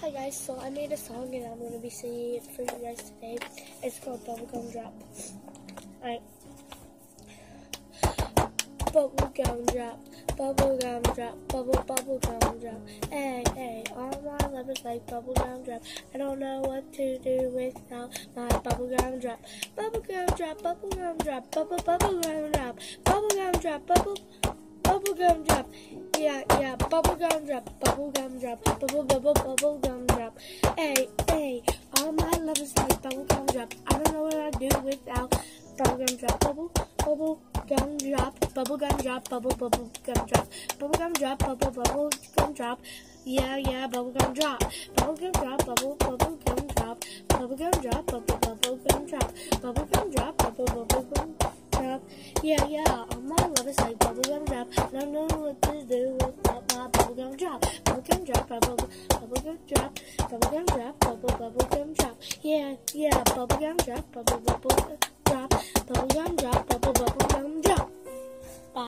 Hi guys, so I made a song and I'm going to be singing it for you guys today. It's called Bubblegum Drop. Alright. Bubblegum drop, bubblegum drop, bubblegum drop. Hey, hey, all my lovers like bubblegum drop. I don't know what to do without my bubblegum drop. Bubblegum drop, bubblegum drop, bubblegum drop, bubblegum drop, bubblegum drop. Yeah, bubblegum drop, bubblegum drop, bubblegum drop. Hey, hey, all my lovers like bubblegum drop. I don't know what I'd do without bubblegum drop. Bubblegum drop, bubblegum drop, bubblegum drop, bubblegum drop, bubblegum drop. Yeah, bubblegum drop, bubblegum drop, bubblegum drop, bubblegum drop, bubblegum drop, bubblegum drop, bubblegum drop. Yeah, all my lovers like bubblegum drop. I don't know what to do without my bubblegum drop. Bubblegum drop, bubblegum drop, bubblegum drop, bubblegum drop. Yeah, bubblegum drop, bubblegum drop, bubblegum